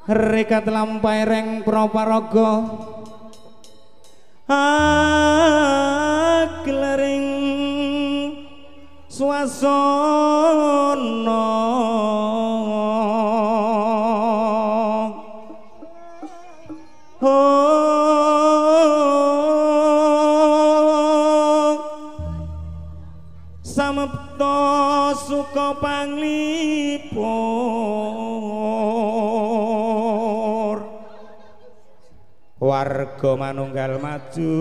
rekat lampai reng proparaga glering swasana samepta suka panglipur warga manunggal maju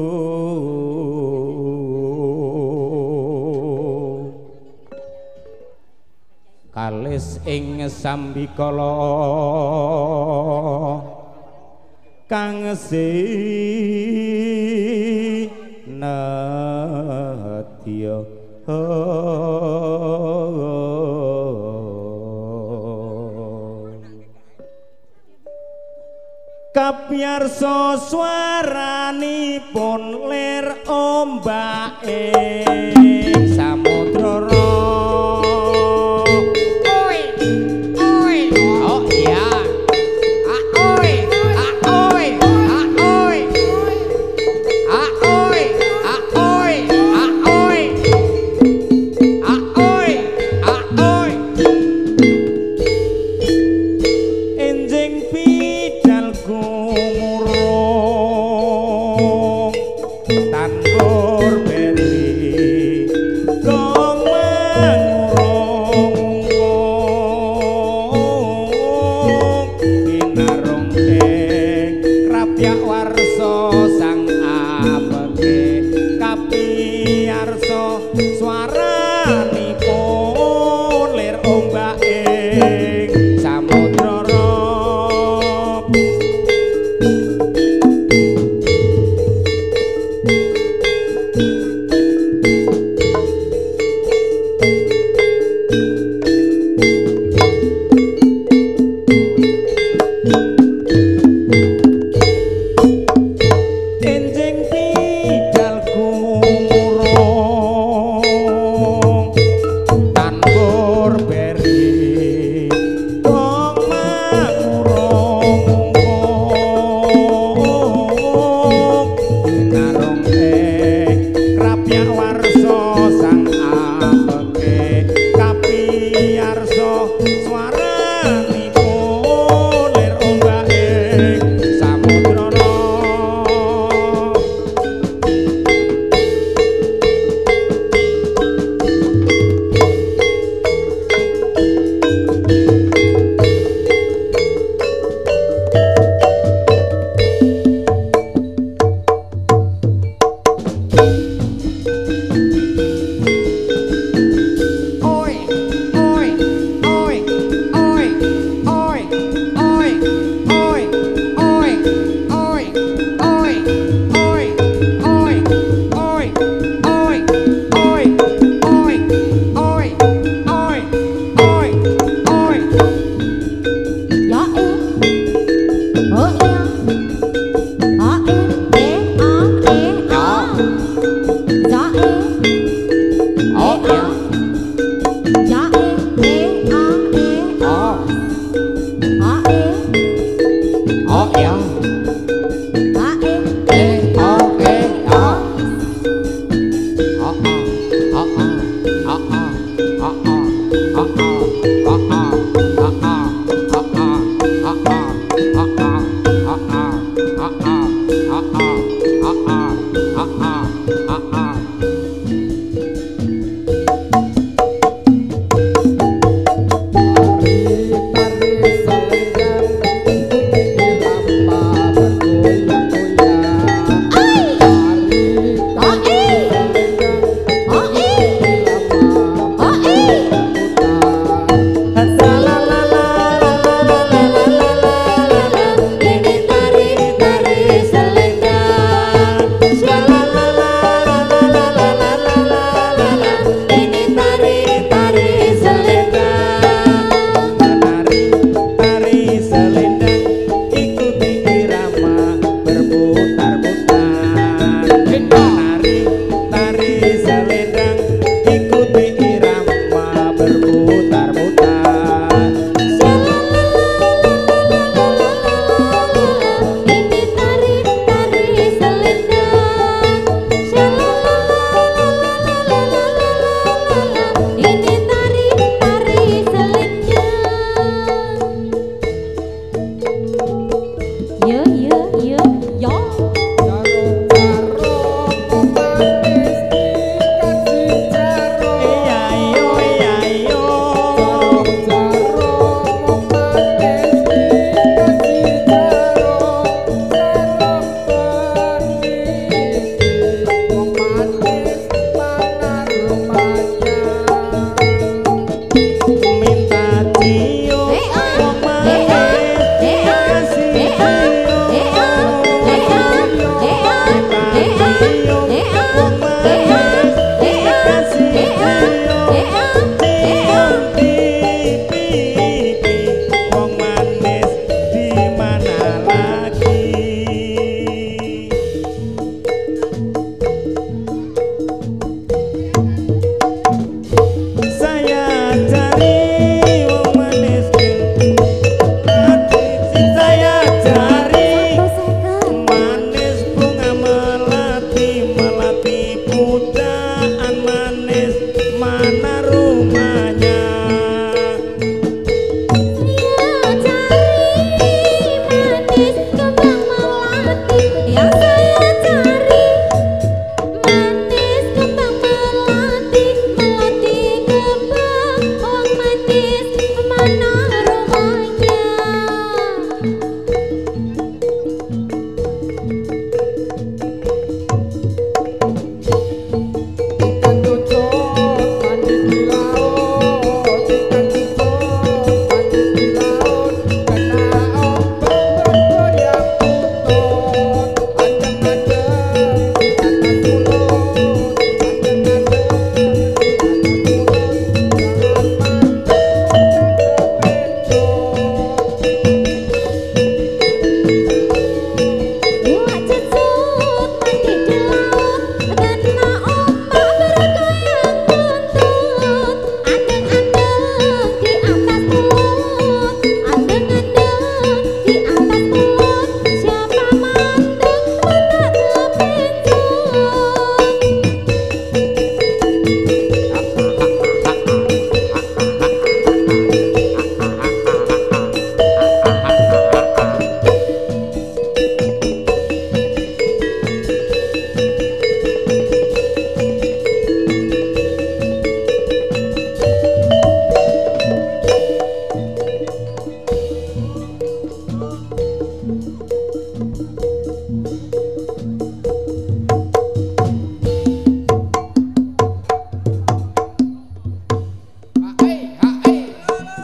kalis ing sambikala kang sinadya kapiyarsa swaranipun lir ombake samudra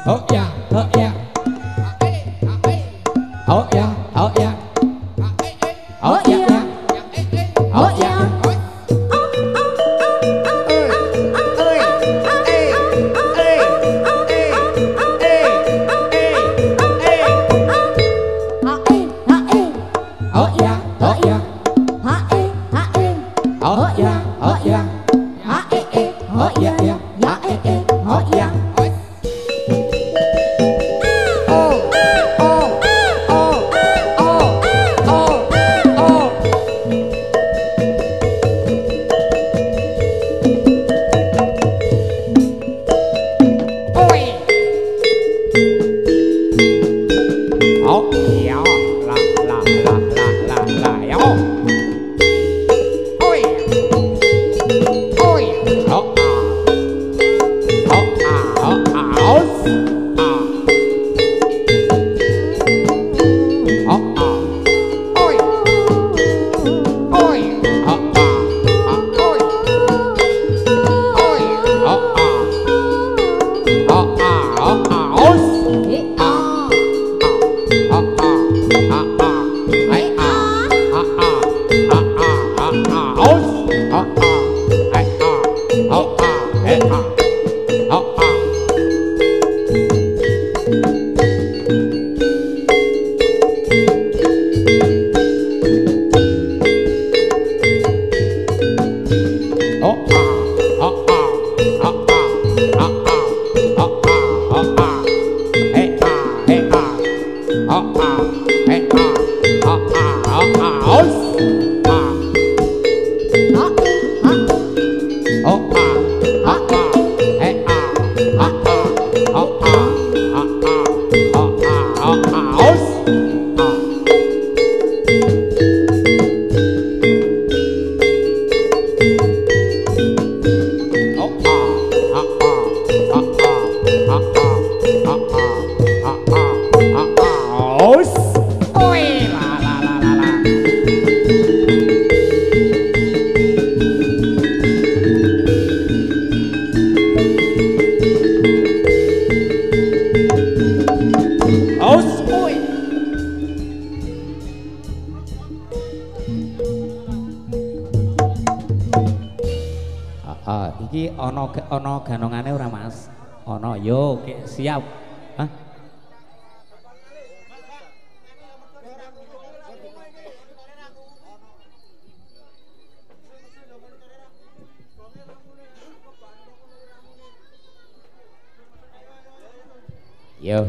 oh ya, oh ya, oh ya, oh ya, oh ya, oh ya. Iki ana ganongane ora Mas? Ana yo siap. Hah? Yo.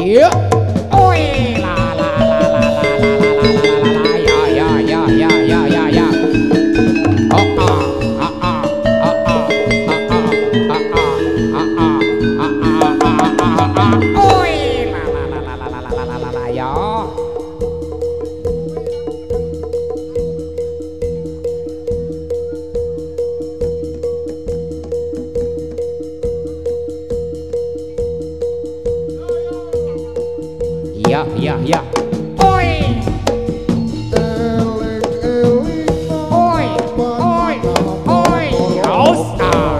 Iya. Oi la la la la la la la ya ya ya ya ya ya ya. Oh ah ah ah ah ah oi la la la la la la la la ya. Ya ya ya. Oi. Oi oi oi. Aus ah.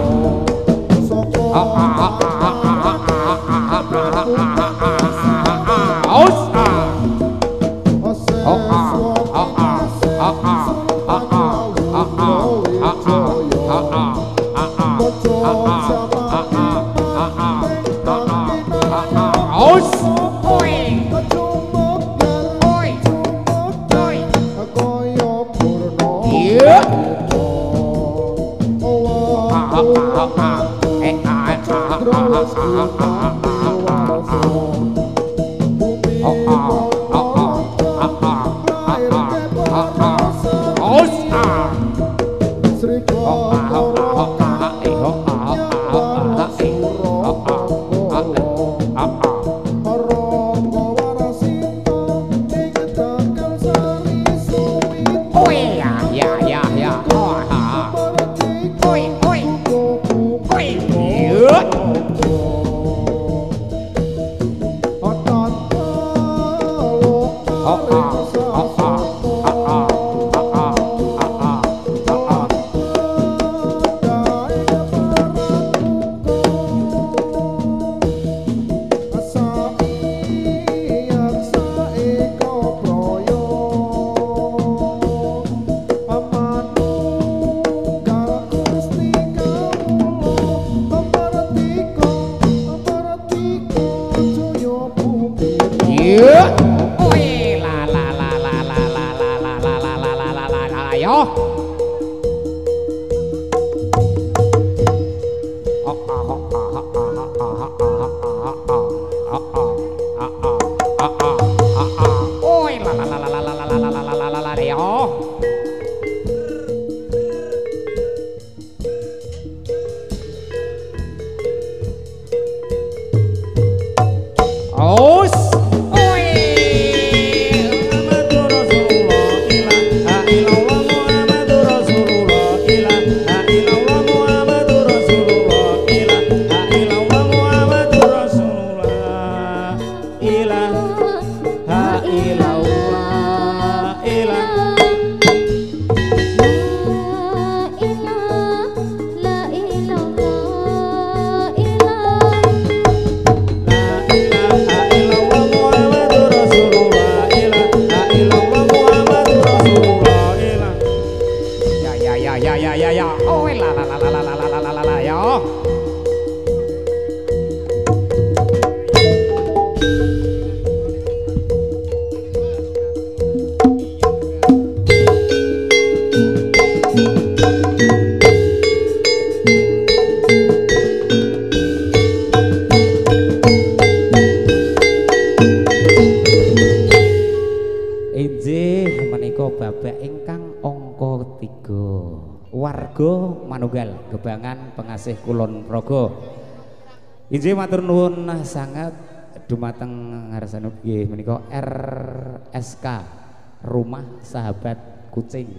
Manunggal Gebangan Pengasih Kulon Progo. Injih matur nuwun sangat dumateng ngarsanipun nggih menika RSK Rumah Sahabat Kucing.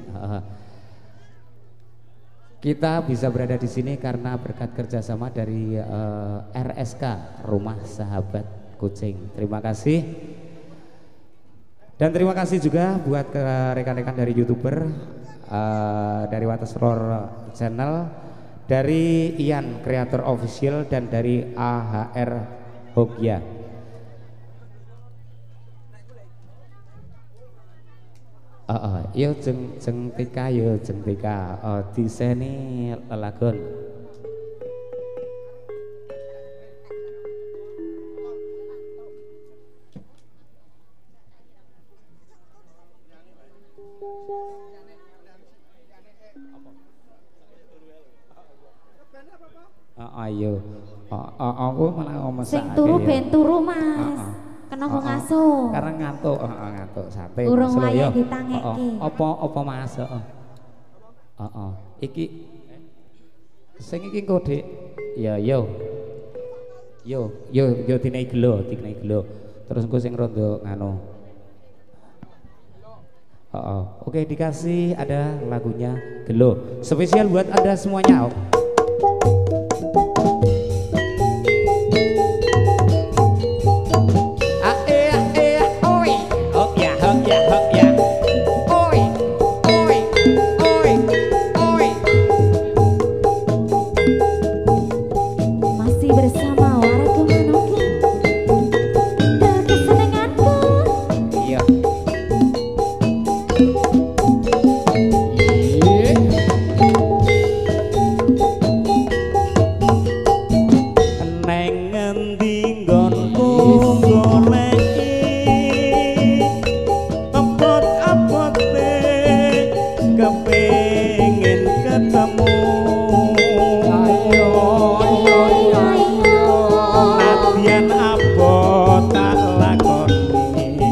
Kita bisa berada di sini karena berkat kerjasama dari RSK Rumah Sahabat Kucing. Terima kasih. Dan terima kasih juga buat rekan-rekan dari YouTuber, dari Wates Roar Channel, dari Ian Creator Official, dan dari AHR Hogya. Yo jeng tika yo jeng tika diseni lelagon. Ayo, aku malah ngomong sing turu ben turu Mas. Karena aku ngaso. Karena ngantuk, ngantuk santai. Urung Mas, layak yo. ditangeki. Apa Mas? Iki sing iki engko Dik. Ya yo. Yo dinai gelo. Terus engko sing rondo nganu. Oke, dikasih ada lagunya Gelo. Spesial buat Anda semuanya. Masih bersama Warga Manokin dan kesenanganku. Iya. Neng ngendi nggonku goleki abot-abote kepengin ketemu nadyan abot tak lakoni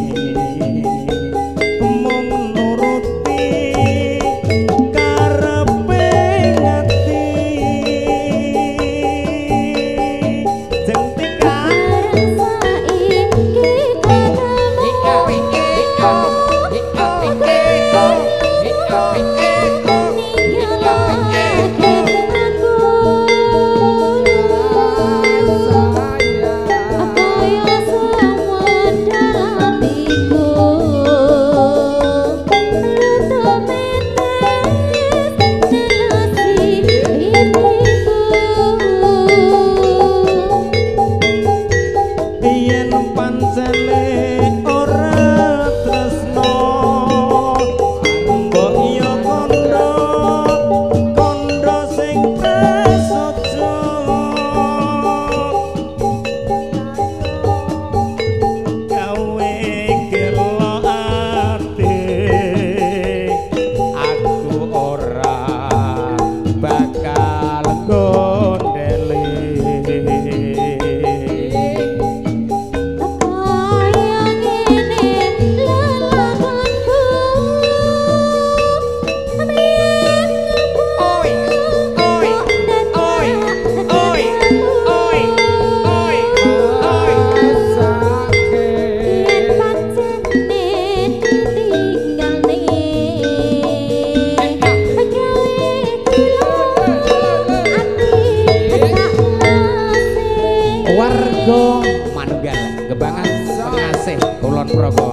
mung nuruti karepe ngati jentikan yen pancene ora tresno mbok yo kondo sing prasaja gawe gelo ati Aku ora bakal gondeli. Warga Manunggal Gembangan Pengasih Kulon Progo.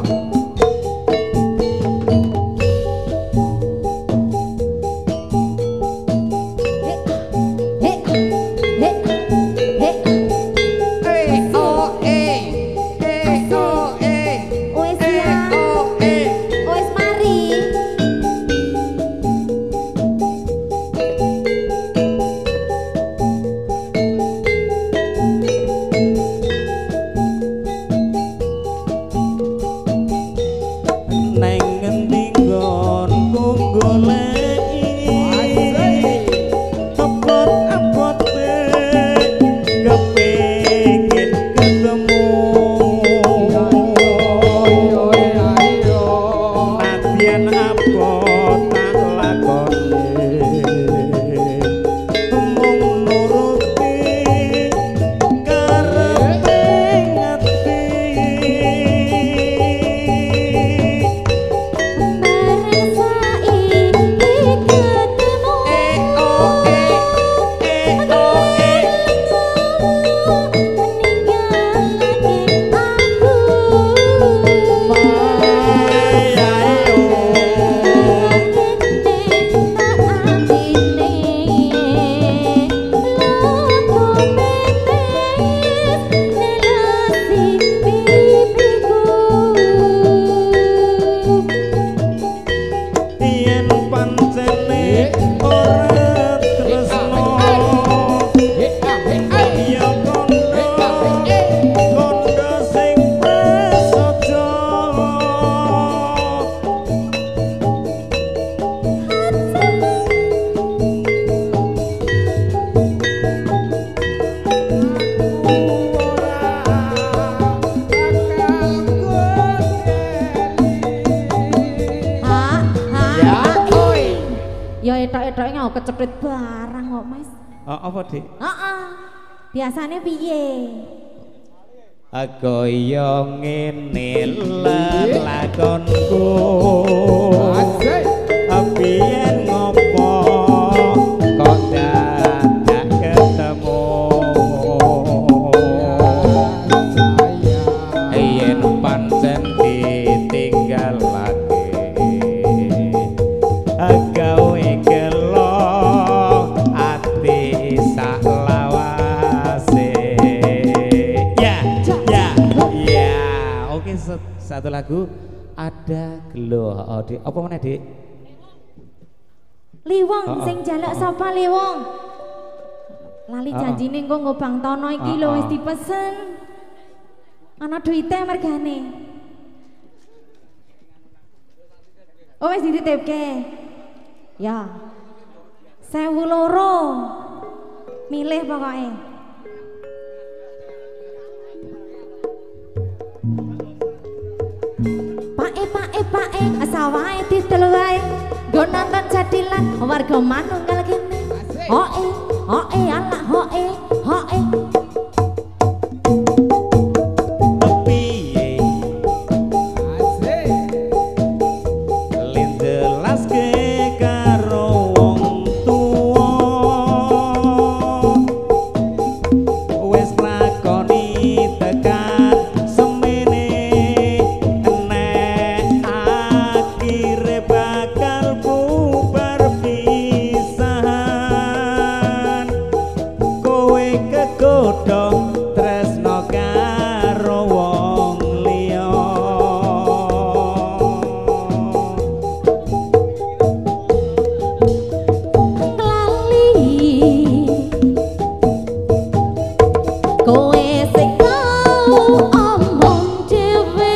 ketoke ngau keceprit barang kok, Mas. Apa, Dik? Heeh. Biasane piye? Kaya ngene lelakonku. Biyen ngopo kok dadak ketemu. Yen pancen ditinggalake gawe gelo ati sak lawase. Ya, oke, satu lagu ada gelo. Oh, Dik, apa meneh, Dik? Liwong sing jaluk sapa Liwong? Lali janjine engko nggo Bang Tono iki lho wis dipesen. Ana duite mergane. Oh wis dititipke. Ya. 1.200. Milih pokoke. Pae sawahe didel wae. Go nonton jadilan warga manunggal kene. Hoe ala hoe. Piye lindelaske karo wong tuwa wis lakoni tekan semene nek akhire bakal bubar pisahan kowe kegodhong tresno karo wong liya. Kowe sing tau omong dhewe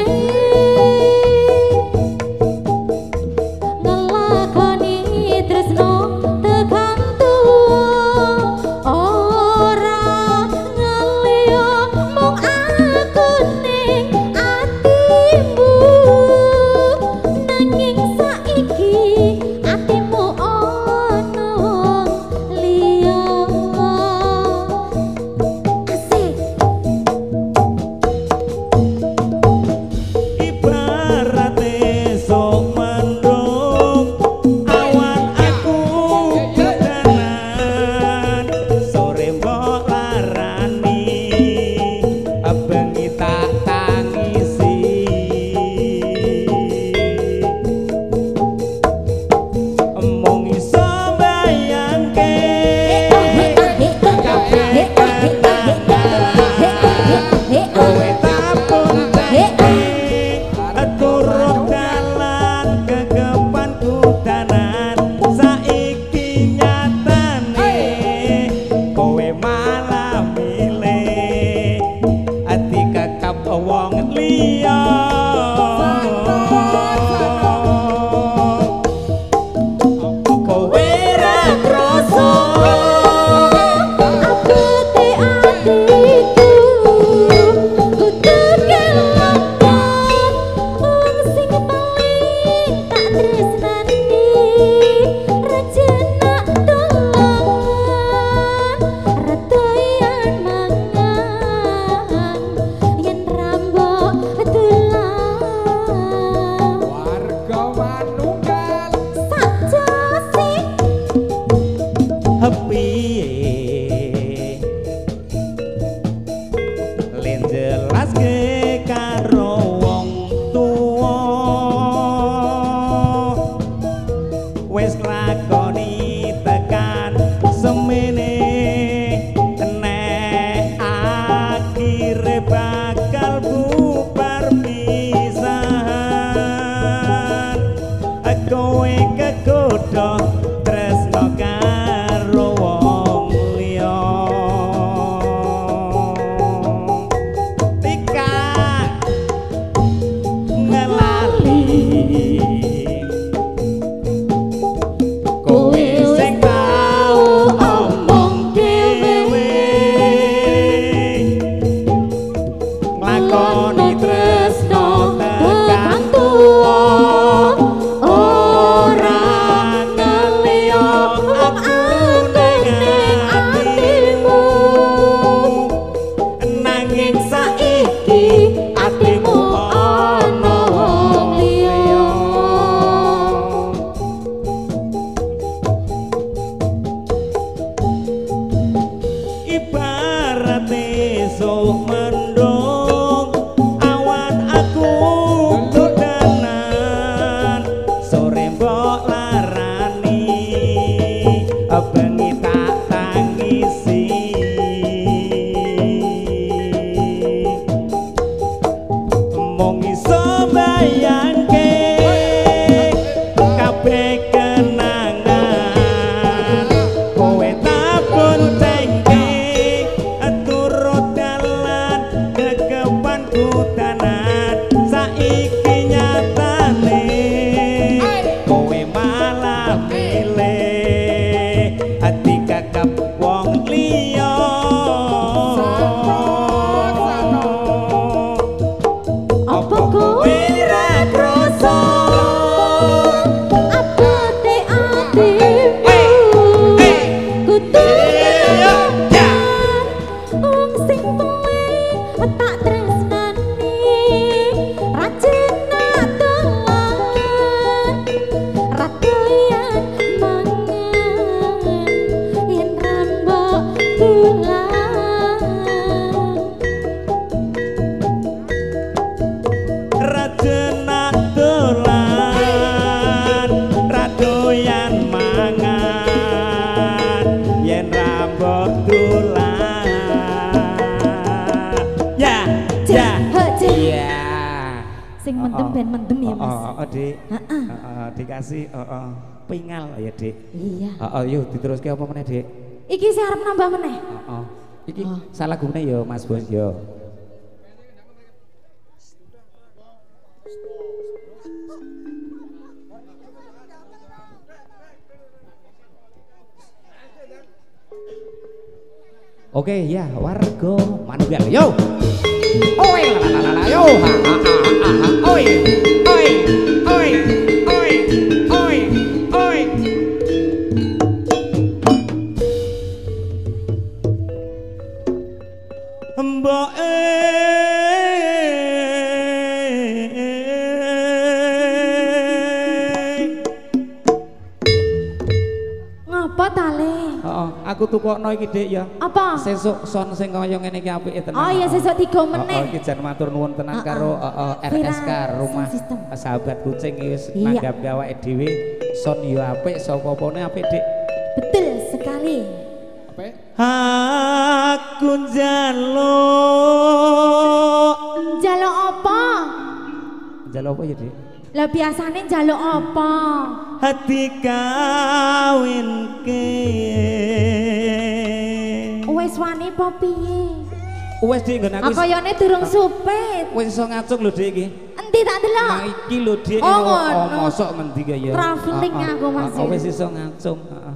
ngelakoni tresno tekan tuwa ora ngeliyo mung aku ning atimu nanging saiki atimu ono liya. Asik. Ibarate sok mendung awan aku kedanan sore mbok larani bengi tak tangisi mung iso mbayangke kowe tapung turut dalan kegepan kudanan saiki nyatane kowe malah milih ati kakap wong liya. Kowe ra krasa Abete atiku kudu kelakon wong sing paling tak tresnani rejena tolongan redoyan mangan yen rambok tulang mung iso bayangke kabeh kenangan kowe tabun tengke turut dalan kekepanku tanan saiki nyatane kowe malah milih hati kakap wong liya apa kowe ra krasa Abate atimu kudu wong sing tuwe tak tresnani rajina dolan radoyan mangan yen rambok tulan rajena dolan radoyan mangan yen rambok dolan ya ya Hecik. Iya. Sing mendem ben mendem ya Mas. Dik. Heeh. Dikasih pingal ya, Dik. Iya. Yuk diteruske apa meneh, Dik? Iki sing arep nambah meneh. Iki salah gune ya Mas Bos ya. Oke ya, warga manual yo. Oi la la la la yo. Ha ha ha ha. Oi. Oi. Oi. Oi. Oi. Oi. mbok Ngapa tale? Aku tukokno iki, Dik ya. Apa? Sesuk son sing kaya ngene iki apike tenan. Oh iya sesuk 3 menit. Iki jan matur nuwun tenan Heeh. karo RSK Vira Rumah Sound System. Sahabat Kucing wis Iya. nanggap awake dhewe son yo apik sapa apane apik, Dik. Betul sekali. aku njaluk Njaluk apa? Njaluk apa ya, Dik? Lah biasane njaluk apa? hati kawinke Wis wani apa piye? Wis, Dik, nggon aku Aku kayane durung supit. wis iso ngacung lho, Dik iki. Endi tak delok? Nah iki lho, Dik. Oh, ngono. Mosok ngendi kaya. Traveling aku, Mas. Wis iso ngacung, heeh.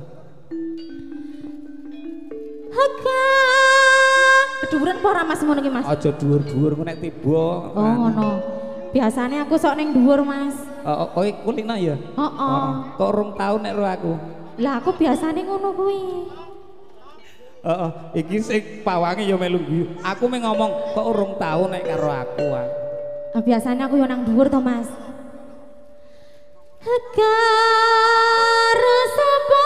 Haka. Keduren apa ora Mas ngono iki, Mas? Aja dhuwur-dhuwur engko nek tiba. Oh ngono. Biasane aku sok ning dhuwur, Mas. Kowe kulina ya? Heeh. Kok rong taun nek ro aku. Lah aku biasane ngono kuwi. Iki sing pawange ya melu guyu. Aku mung ngomong kok urung taun nek karo aku. Ah biasane aku yo nang dhuwur to, Mas. Karo sapa?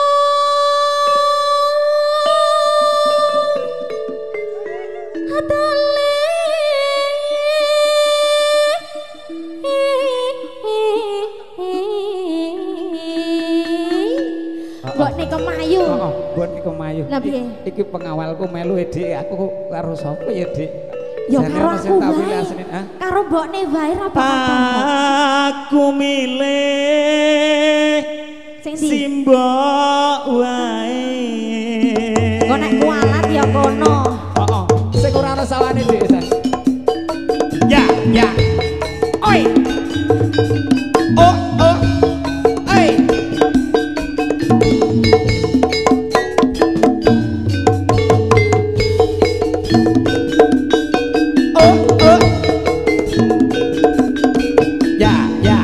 Atale. Mbok nek kemayu. Buat iku mayu. Lah piye? Iki pengawalku melu, Dik. Aku karo sapa ya, Dik? Ya Jane karo ana sing aku tak wae. pilih asline, ha? Karo mbokne wae ra apa-apa. aku milih Sing ndi? simbok wae Kok nek kualat ya kono. Heeh. Sing ora ana sawane, Dik. ya ya oi oh oh oi oh oh ya ya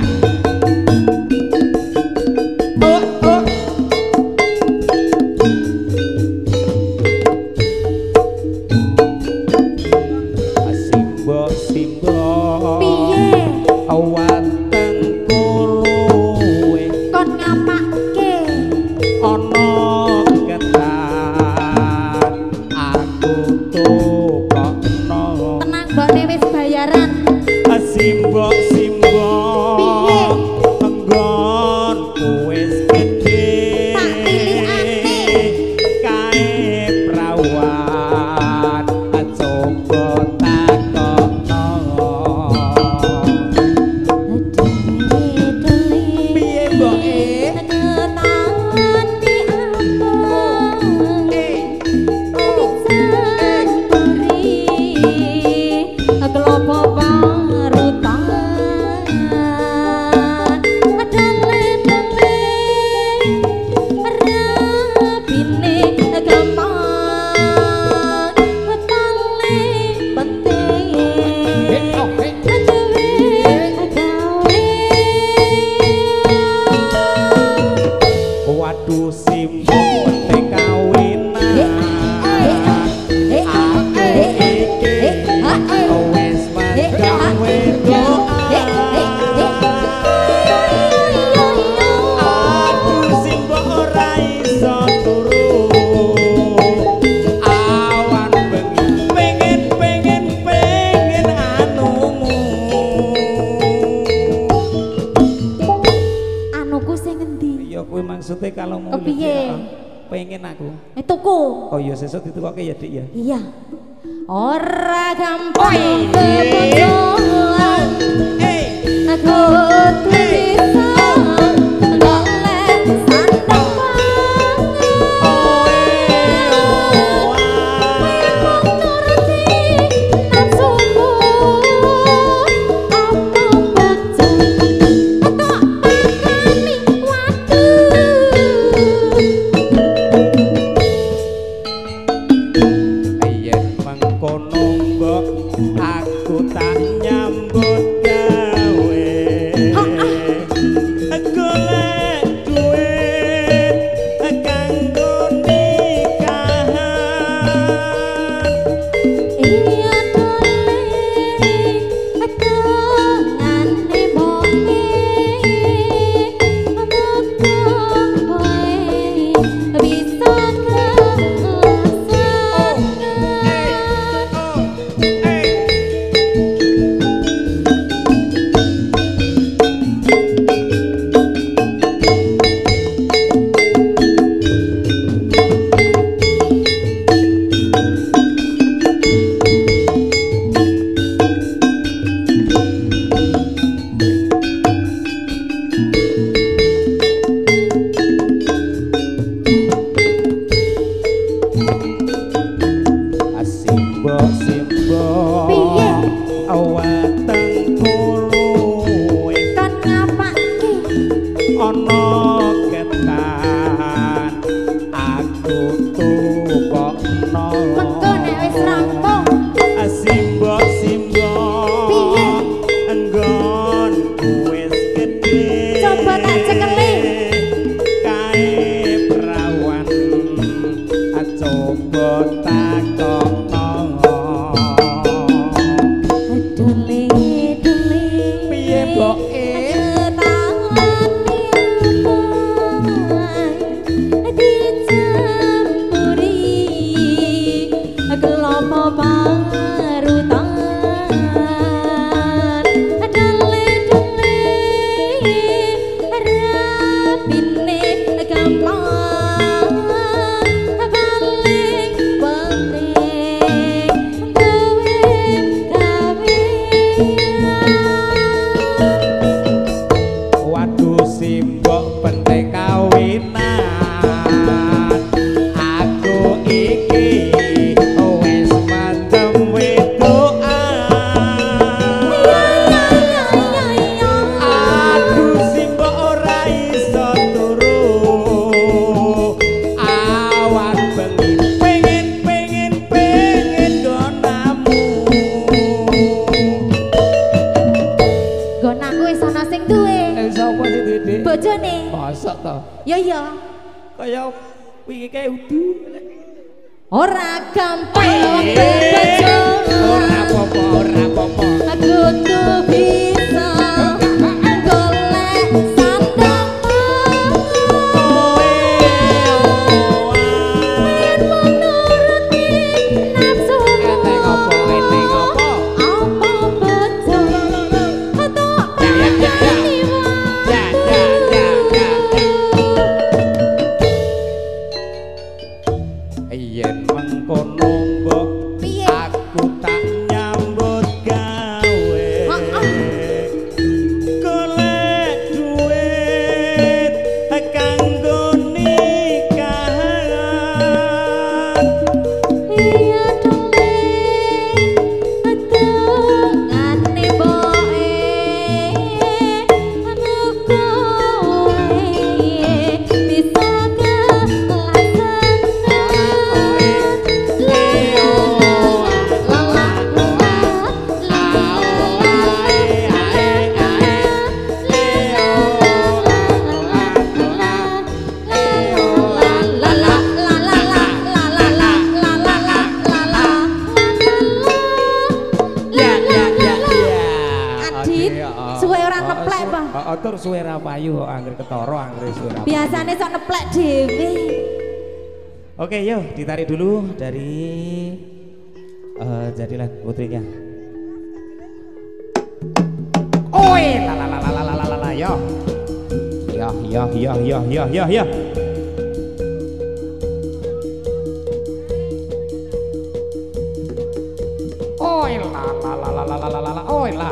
oh oh Simbok simbok Piye? wonten kowe Kon ngapakke? ana ketan aku tukokno Tenang mbokne wis bayaran. simbok simbok Piye? enggon wis gedhe Tak tilikake. kae prawan coba takokno Maksudnya kalau mau piye? Pengen aku. Tuku. Oh iya sesuk ditukoke ya, Dik ya. Iya. Ora gampang kebodohan. Aku bisa golek sandang ora gampang bojo ora apa-apa ora apa-apa aku tuh bisa golek sandang yen menuruti nafsu eneng apa apa bojo atok yen mengkono mbok aku tak nyambut gawe Dit. Suwe ora neplek, Pak. Heeh, tur suwe ra payu kok anggere ketara anggere suwe ra. Biasane sok neplek dhewe. Oke, yuk ditarik dulu dari jadilah putrinya. Oi, la la la la la la la la yo. Ya ya ya ya ya ya ya. Oi la la la la la la la la oi la.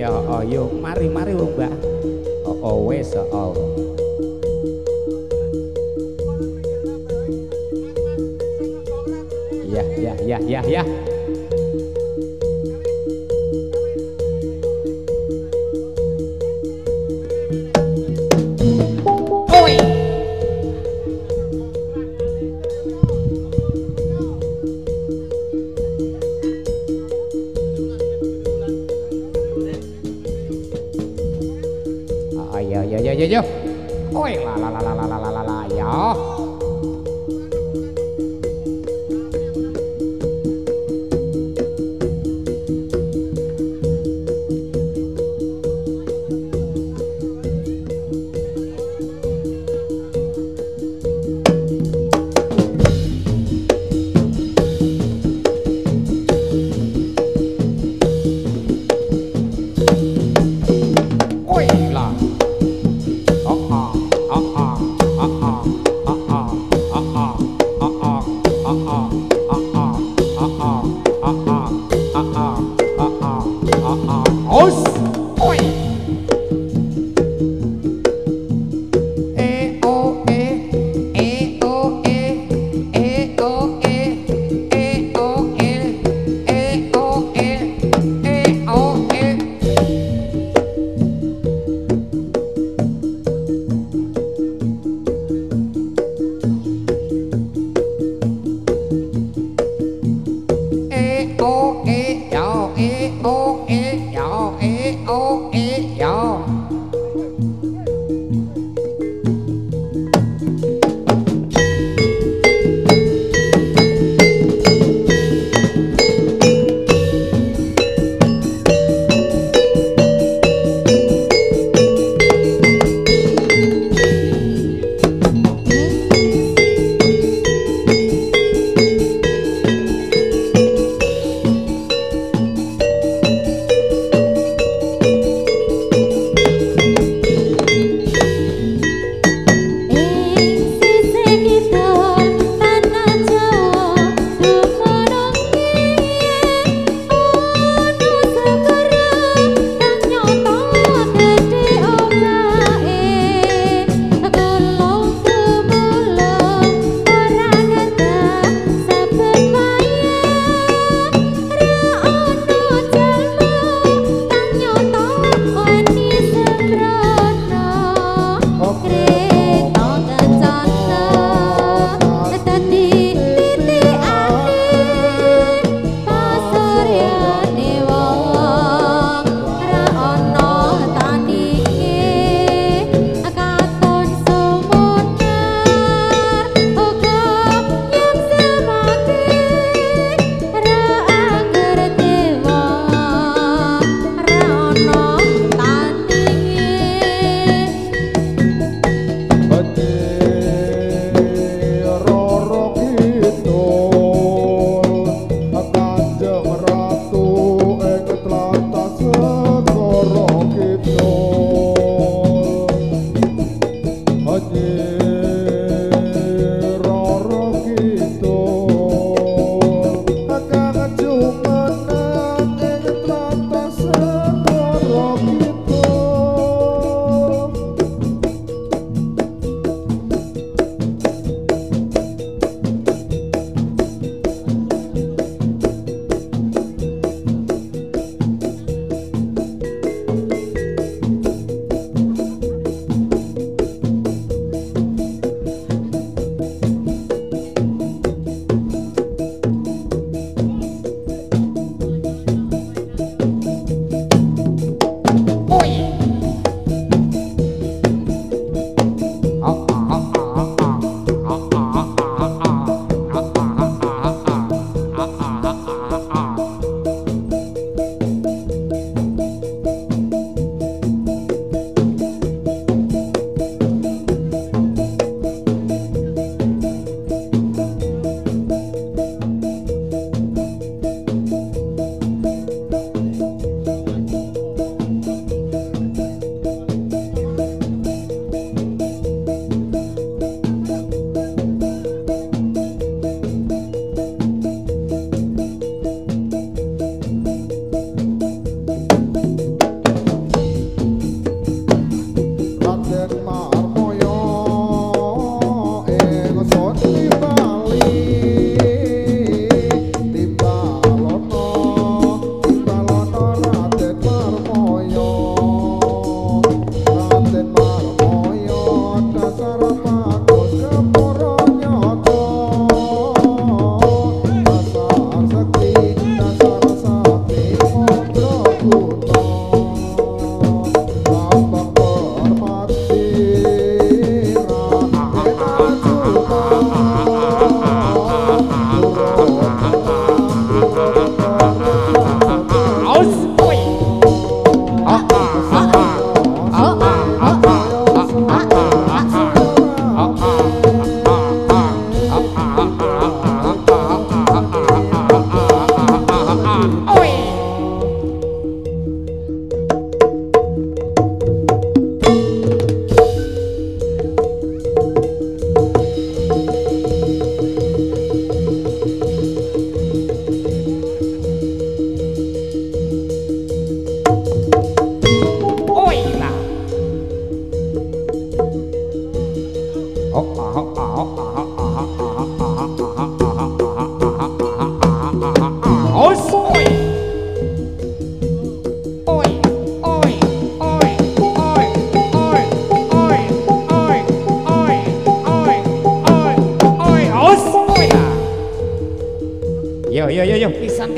Ya oh yo mari wong Mbah. Oh wis oh. Ya. Oi. Yo. Oi la ya. Oi la.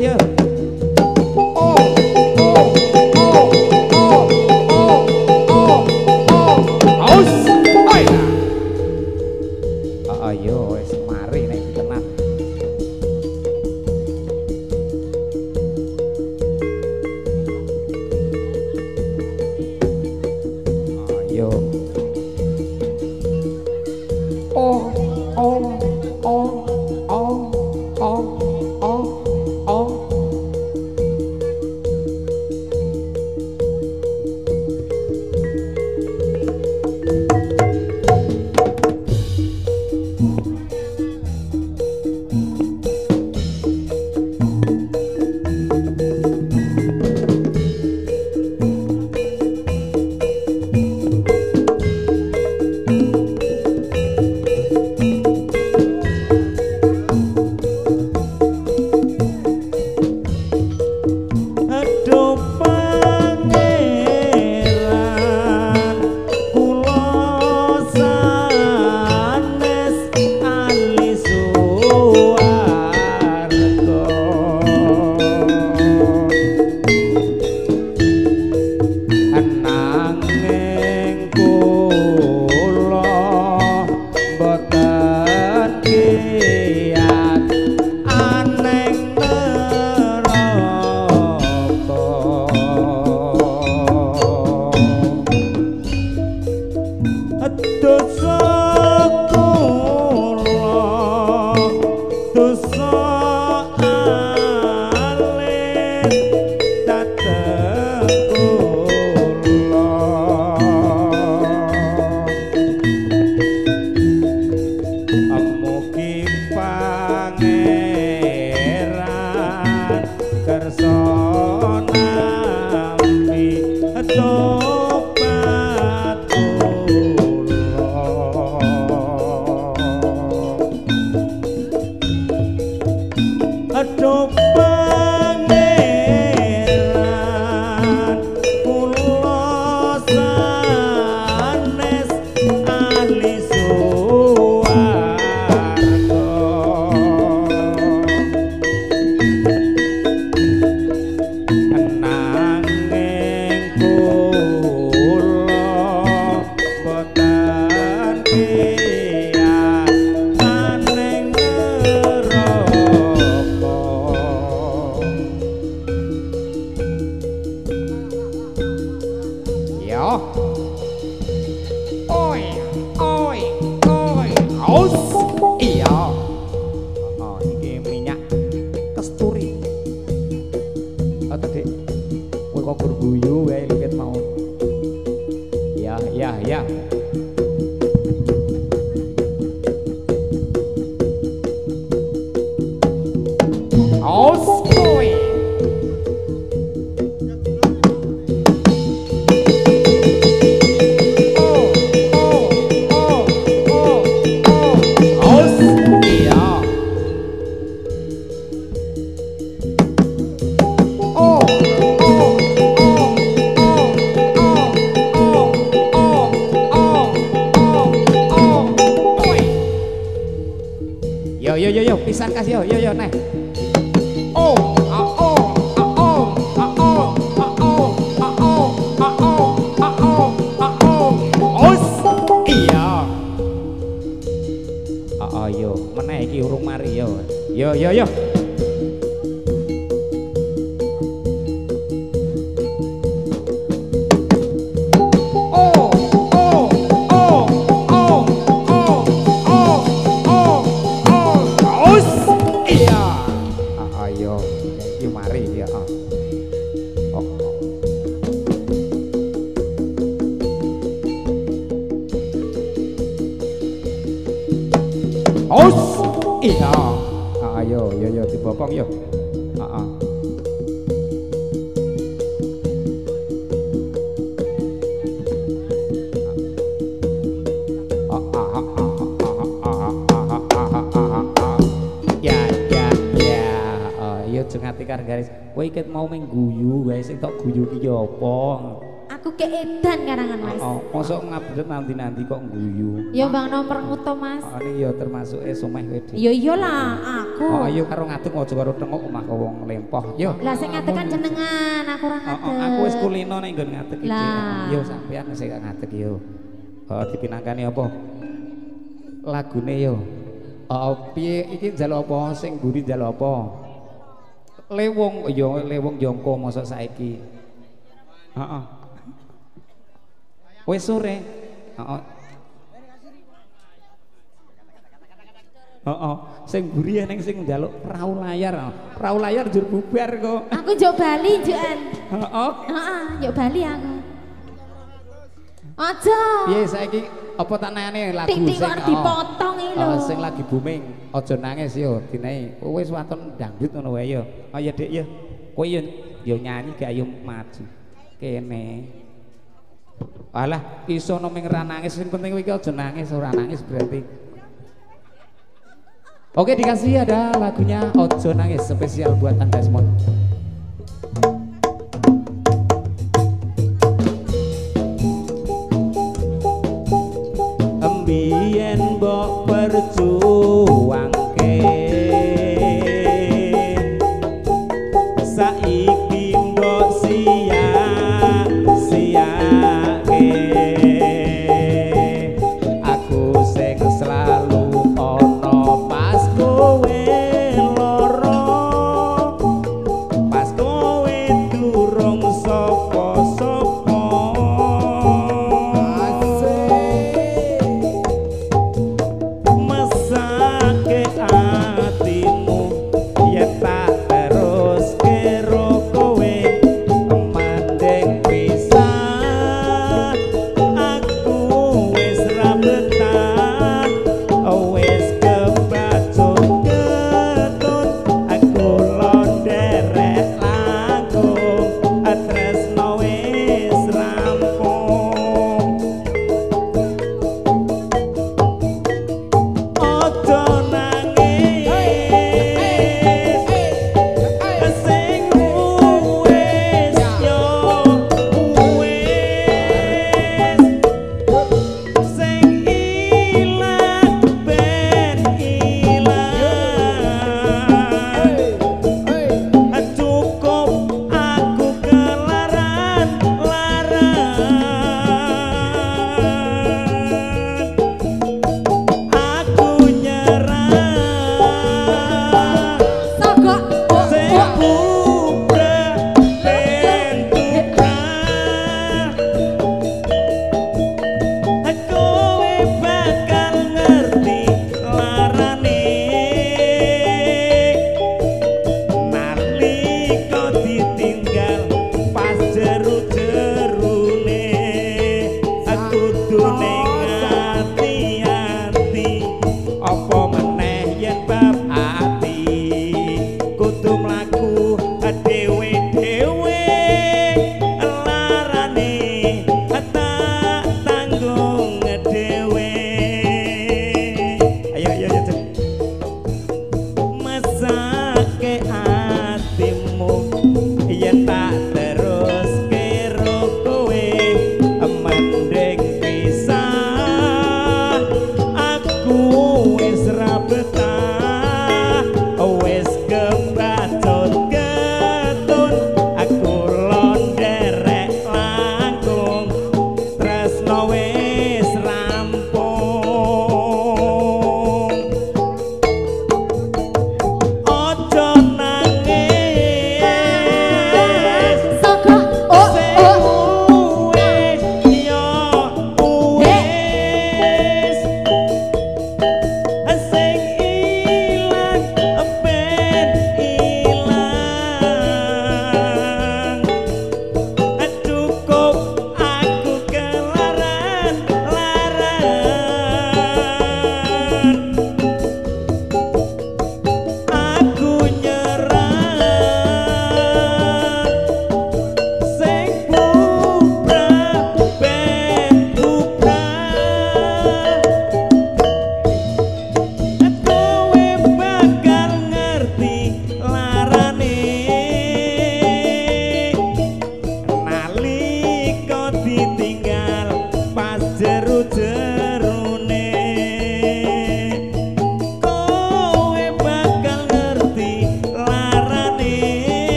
ya. Ayo wis mari nek tenan. Ayo. Yo pisan kasih yo neh. Iya. Yo meneh iki urung mari yo. Yo. Iya. Yo dibopong yo. Heeh. Ya, yo jeng ati karo garis. Kowe iket mau mengguyu, guys sing tok guyu ki yo apa? Aku keedan karangan Mas. Mosok ngabdet nanti kok guyu. Ya Bang nomor nguto Mas. Ini ya termasuk someh kowe. Ya iyalah aku. Ayo karo ngadeg aja karo tengok omah kok wong lempoh. Yo. Lah sing ngadeg kan jenengan, aku ora ngadeg. Aku wis kulino ning nggon ngadeg iki. Lah. Yo sampean sing ngadeg yo. Dipinangkani apa? Lagune yo. Piye iki njaluk apa sing mburi njaluk apa? Lewong ya lewong jongko mosok saiki. Heeh. Wis sore. Heeh. Heeh, sing mburi ning sing njaluk perahu layar. Perahu layar njur bubar kok. Aku njuk Bali njukan. Heeh. Heeh, njuk Bali aku. Aja. Piye saiki apa tanane lagu Titik sing kok dipotong iki lho. sing lagi booming. Aja nangis yo, dinae. Wis waton dangdut ngono wae yo. Oh ya Dik yo. Kowe yo nyanyi gak ayo maju. Kene. Alah, iso ming ra nangis, sing penting kowe iki aja nangis, ora nangis berarti. Oke, dikasih ada lagunya Ojo Nangis spesial buat Anda semua. Embien mbok perjuangke saiki mbok sia-siake aku sing selalu ono pas kowe loro pas kowe durung sapa-sapa asik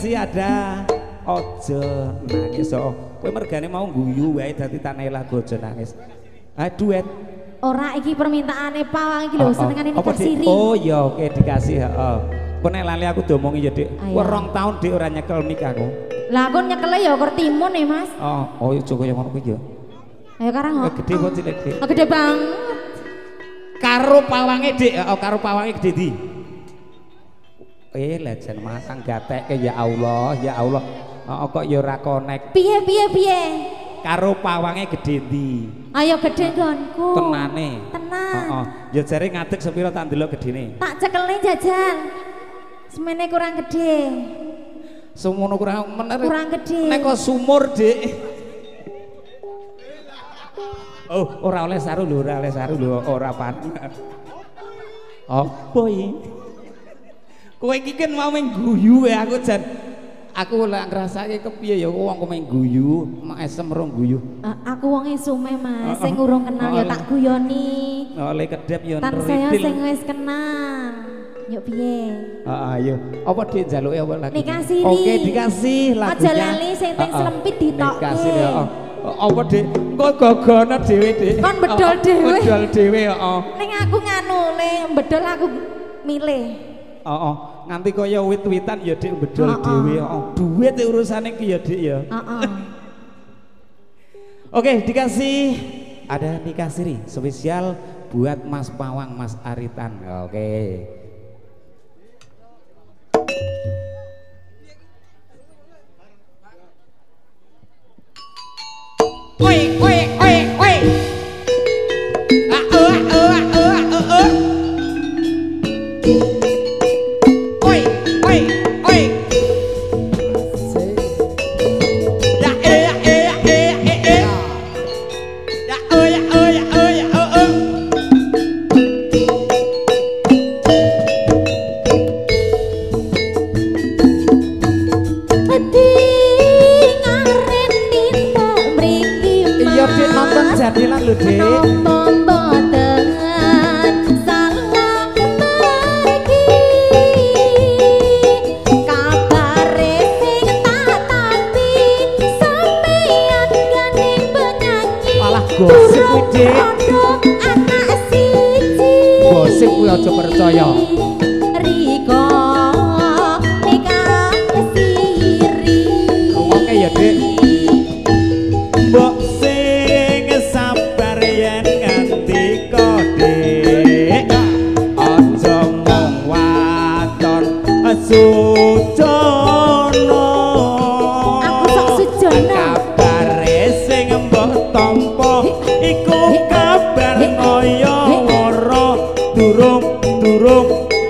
dikasih ada ojo nangis. Oh, kowe mergane mau guyu wae dadi Tanela Gojo nangis. Ah duet. Ora iki permintaane Pawang iki lho senengane nikah siri. Oh iya oke dikasih heeh. Kok nek lali aku diomongi ya Dik. Wah 2 tahun Dik ora nyekel nikahku. Lah kon nyekele ya kor timun ya Mas. Oh iya Joko yang ngono kuwi ya. Ayo karang kok. Gede kok cilik Dik. Gede banget. Karo pawange Dik, karo pawange gede di. Lejen masang gatekke ya Allah, ya Allah. Kok ya ora konek. Piye? Karo pawange gede ndi? Ayo gede nggonku. Tenane. Tenang. Ya jare ngadeg sepira tak ndelok gedene. Tak cekele jajan. Semene kurang gede. Semono kurang mener. Kurang gede. Nek kok sumur, Dik. Oh, ora oleh saru lho, ora panas. Apa iki? Kowe iki kan mau meng guyu aku jan. Aku lek ngrasake kepiye ya wong kok meng guyu, mak esem rong guyu. Aku wonge sume Mas, sing urung kenal ya tak guyoni. Oleh kedep ya tan saya sing wis kenal. Yuk piye? Ayo. Apa Dik njaluke apa lagi? Nikah siri. Oke, dikasih lagunya. Aja lali sing teng selempit ditokke. Dikasih ya. Apa Dik? Kok gogono dhewe Dik? Kon bedol dhewe. Bedol dhewe heeh. Ning aku nganu le bedol aku milih. Heeh. Nganti kaya wit-witan ya Dik bedol dhewe heeh. Duit urusane ki ya Dik ya. Heeh. Oke, dikasih ada nikah siri spesial buat Mas Pawang, Mas Aritan. Oke. Oi. Jadilan lho Dik. Gosip kuwi Dik. Gosip kuwi aja percaya. Riko nikah siri. Oke ya Dik. Mbok sing sabar yen nganti kode. Aja mung waton sujono. Aku sok sujono. Kabare sing mbok tampa iku kabar kaya wara durung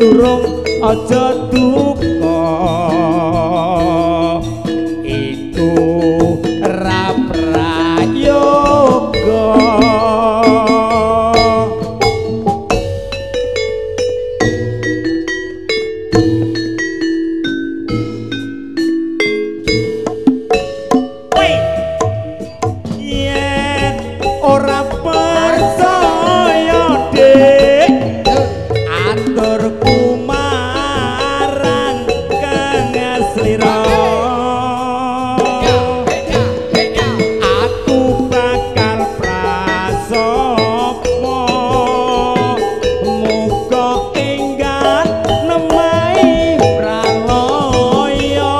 durung aja duka iku ra prayoga ora percaya dek aturku marang kang slira aku bakal prasopo muga enggan nemai praloyo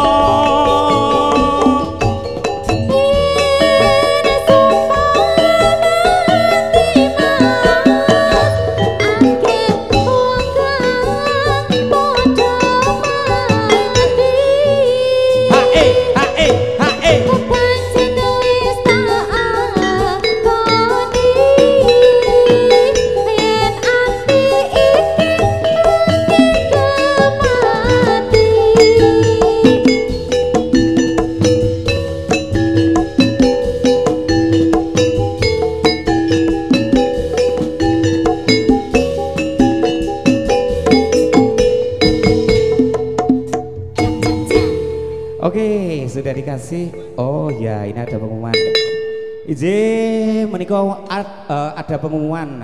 Oke, sudah dikasih. Oh ya, ini ada pengumuman. Izin menikah ada pengumuman.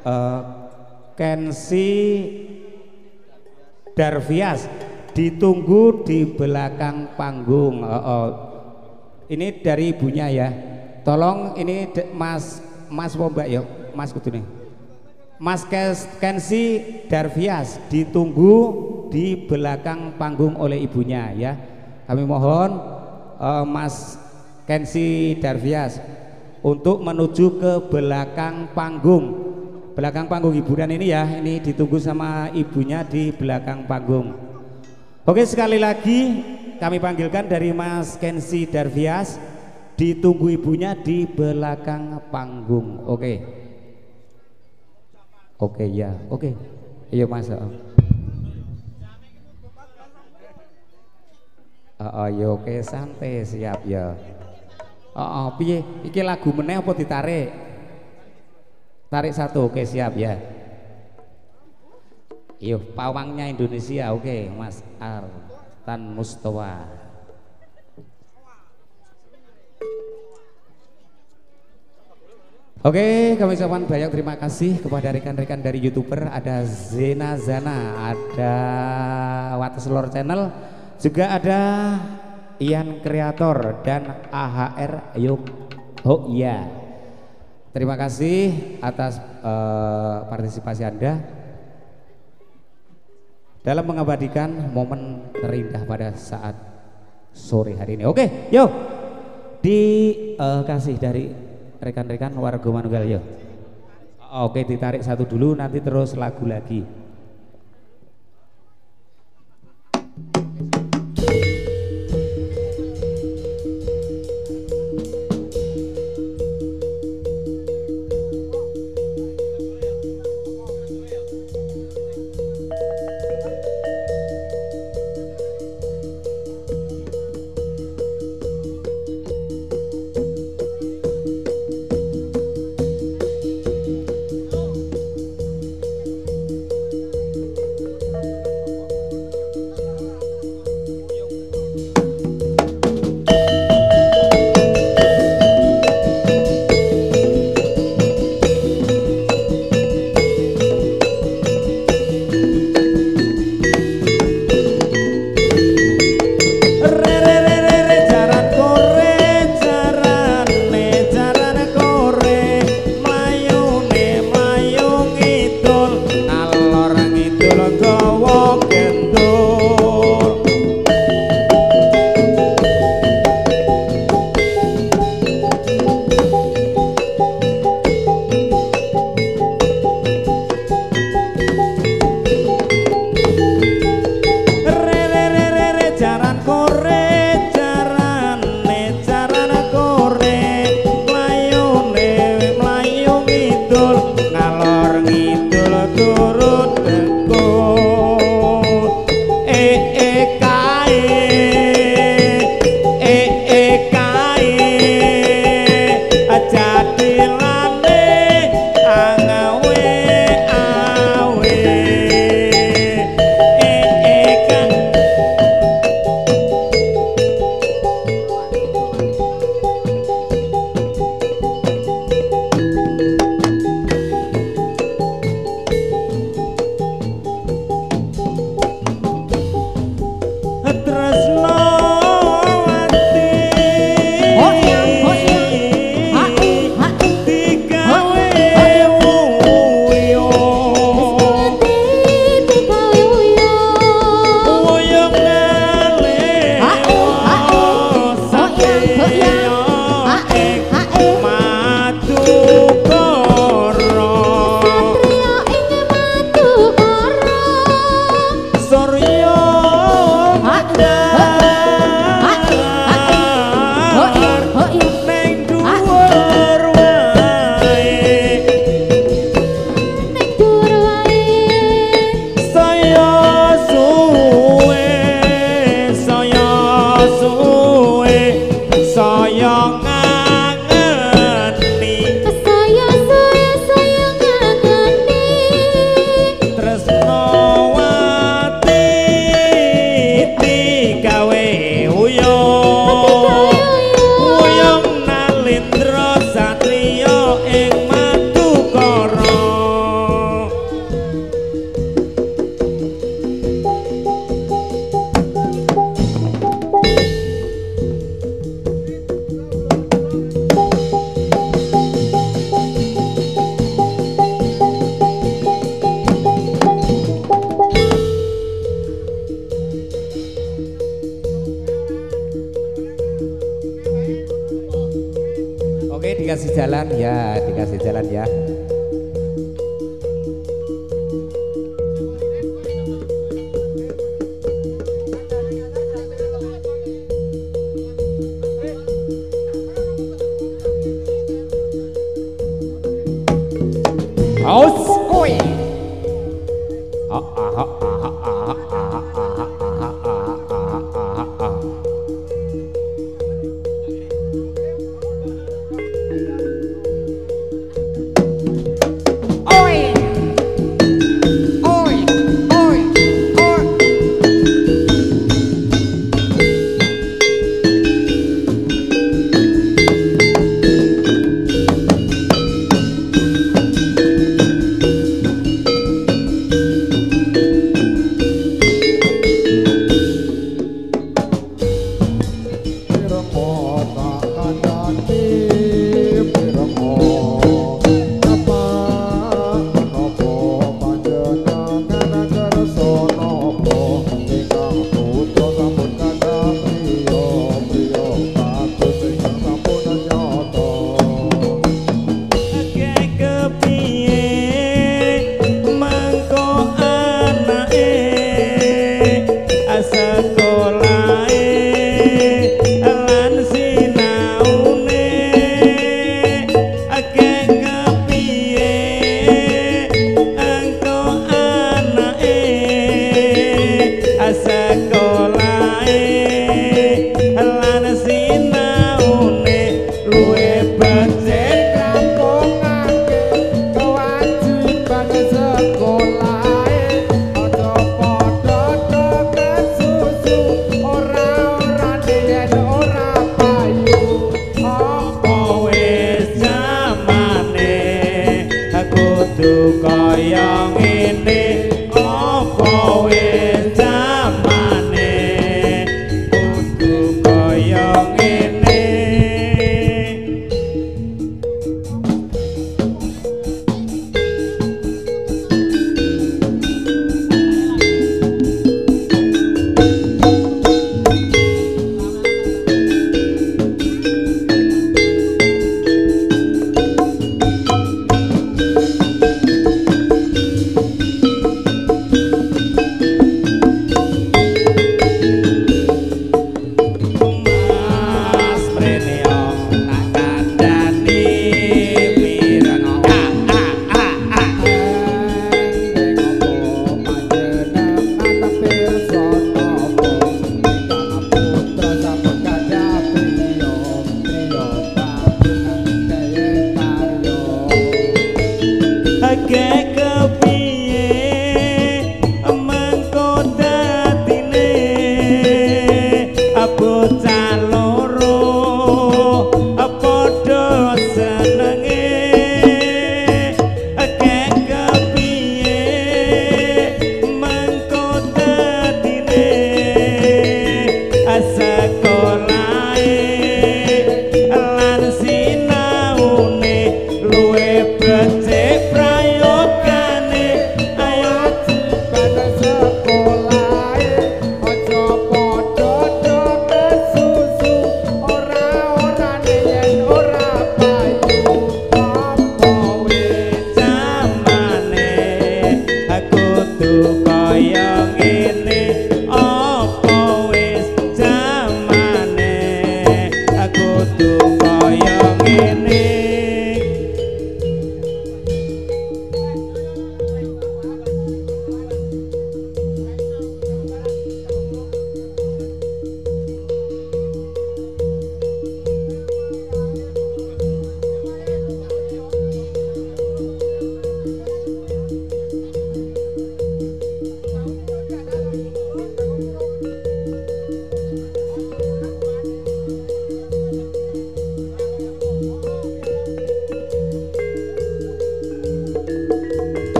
Kensi Darvias ditunggu di belakang panggung. Ini dari ibunya ya. Tolong ini Mas Mbak ya, Mas Kudune. Mas Kensi Darvias ditunggu di belakang panggung oleh ibunya ya. Kami mohon Mas Kensi Darvias untuk menuju ke belakang panggung hiburan ini ya. Ini ditunggu sama ibunya di belakang panggung. Oke, sekali lagi kami panggilkan dari Mas Kensi Darvias, ditunggu ibunya di belakang panggung. Oke ya, oke. Iya Mas. Yo oke santai siap ya. Piye iki lagu meneh apa ditarik? Tarik satu, oke siap ya. Yo pawangnya Indonesia, oke Mas Artan Mustawa. Oke, kami ucapkan banyak terima kasih kepada rekan-rekan dari YouTuber. Ada Zena Zana, ada Wates Lor Channel, juga ada Ian Kreator dan AHR Yuk. Oh iya, terima kasih atas partisipasi Anda dalam mengabadikan momen terindah pada saat sore hari ini. Oke, yuk dikasih dari rekan-rekan warga Manunggal yuk. Oke, ditarik satu dulu, nanti terus lagu lagi. dikasih jalan ya, dikasih jalan ya. Aus, oi.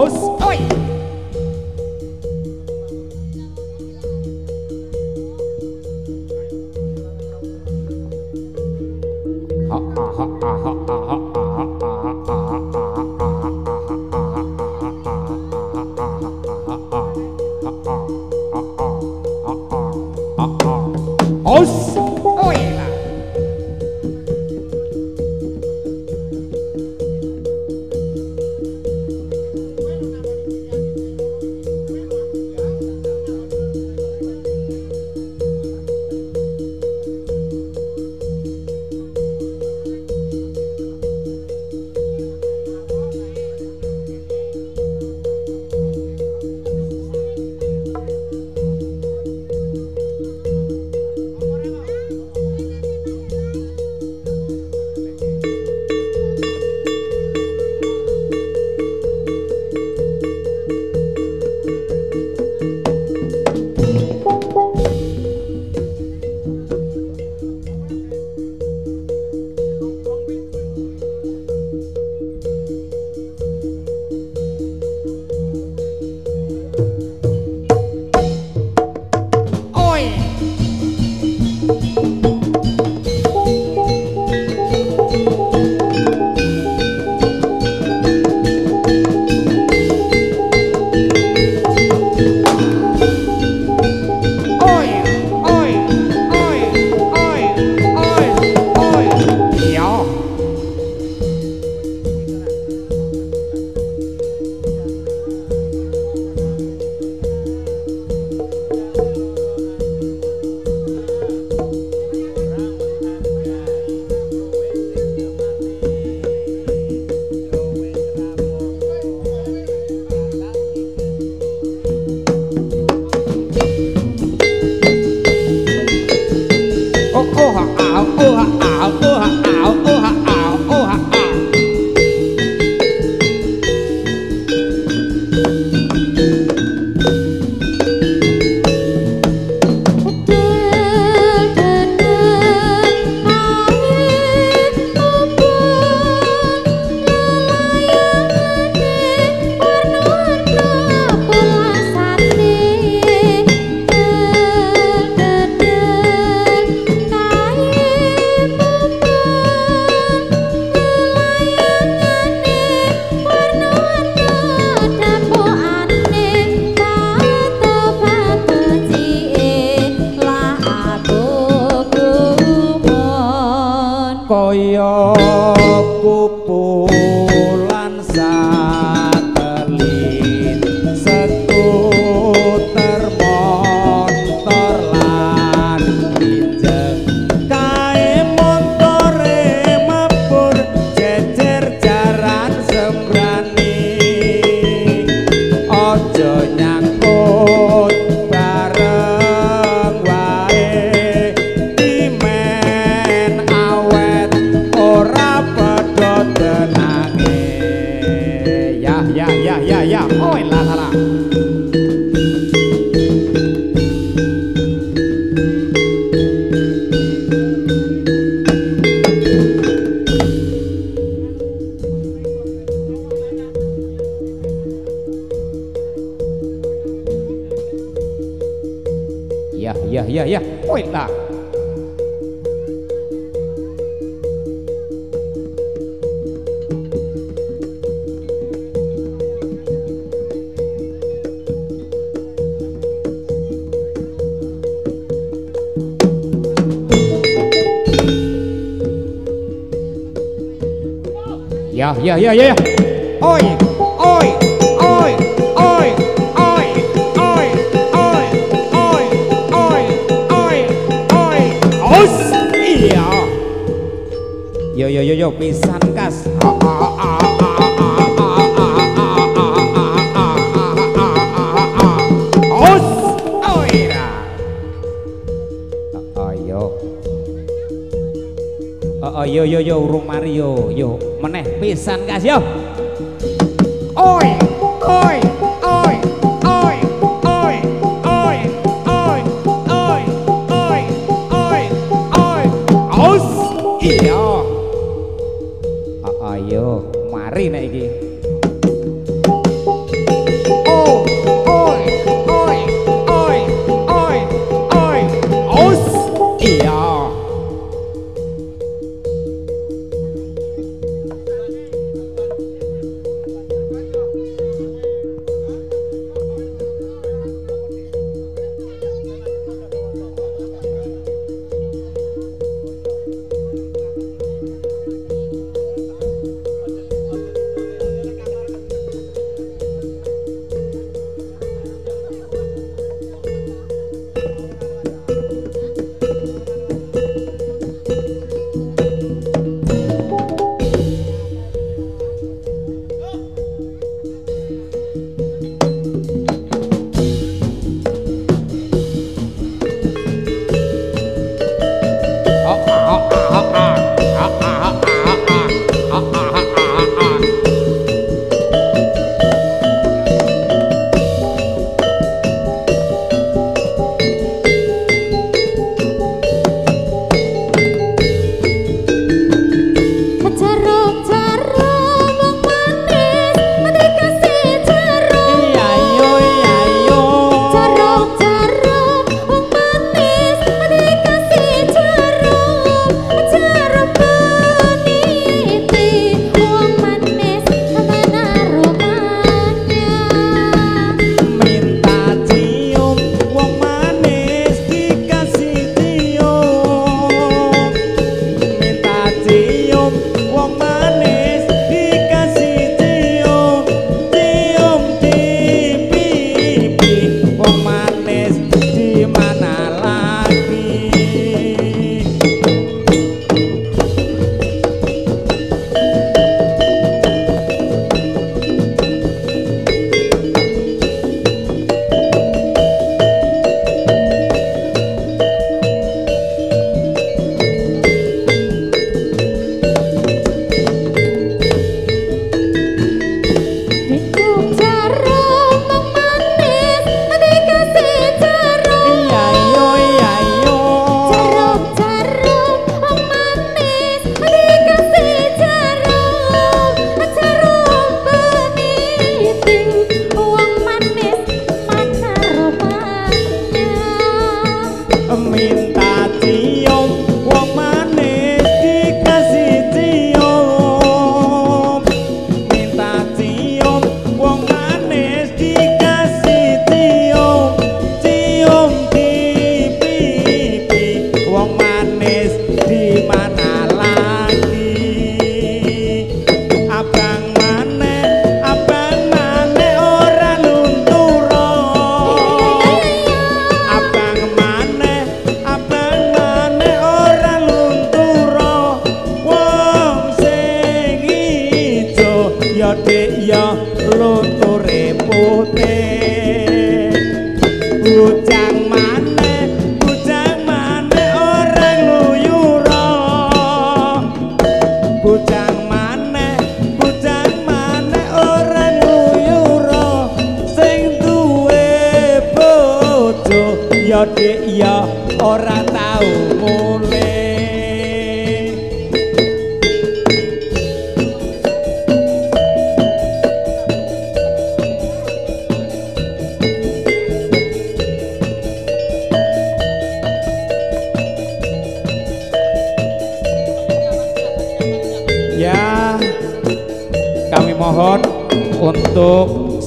Aus, oi. Aus, oi lah. Kaya kupulan satelit skuter motor lan injek kae motore mabur jejer jaran sembrani aja nyangkut bareng wae imen awet ora padha tenange ya oi lah lah ya oi lah ya oi oi oi oi oi oi oi oi oi oi oi os iya yo pisan kas os oi ra ayo yo urung mari yo meneh pisan kas yo oi oi oi oi oi oi oi oi oi oi oi aus iya ayo mari nek iki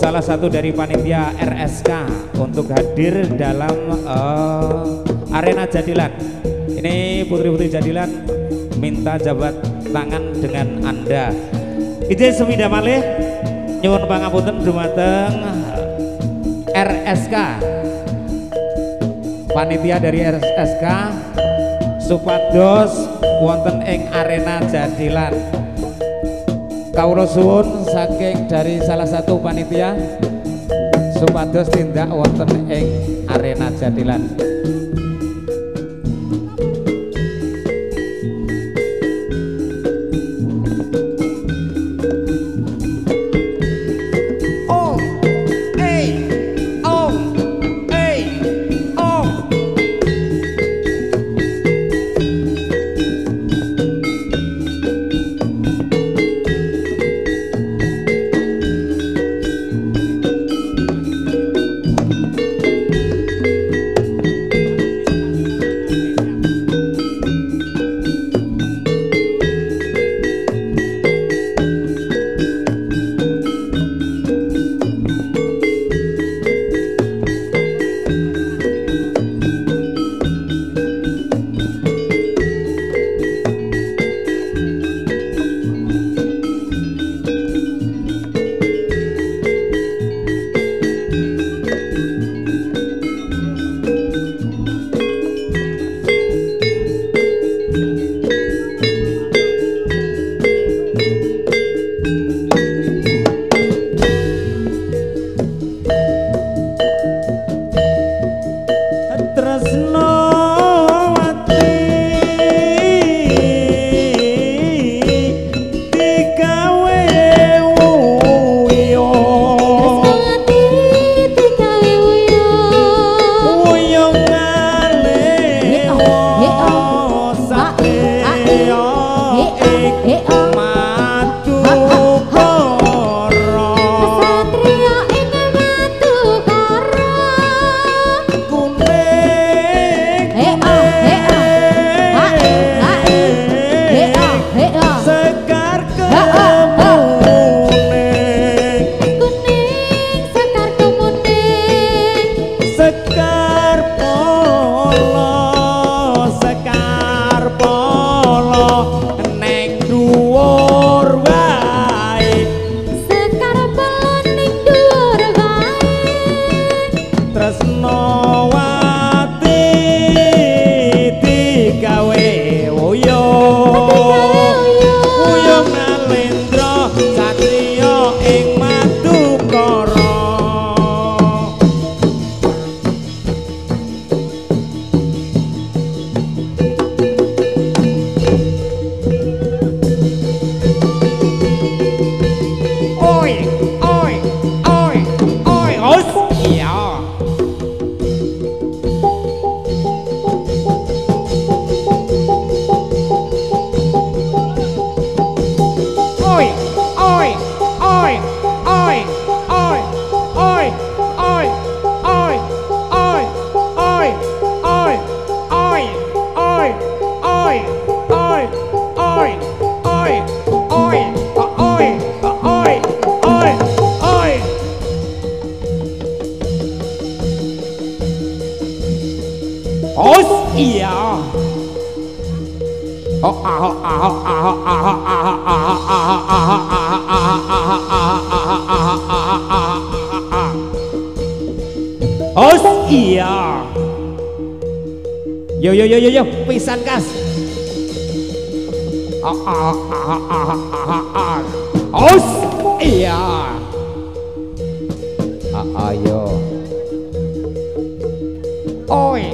salah satu dari panitia RSK untuk hadir dalam arena Jadilan. Ini putri-putri Jadilan minta jabat tangan dengan Anda. Izin semida malih nyuwun pangapunten dumateng RSK, panitia dari RSK supados wonten ing arena Jadilan. Kawula suwun saking dari salah satu panitia supados tindak wonten ing arena Jadilan. Yo pisan kas. Os iya. Ayo. Oi.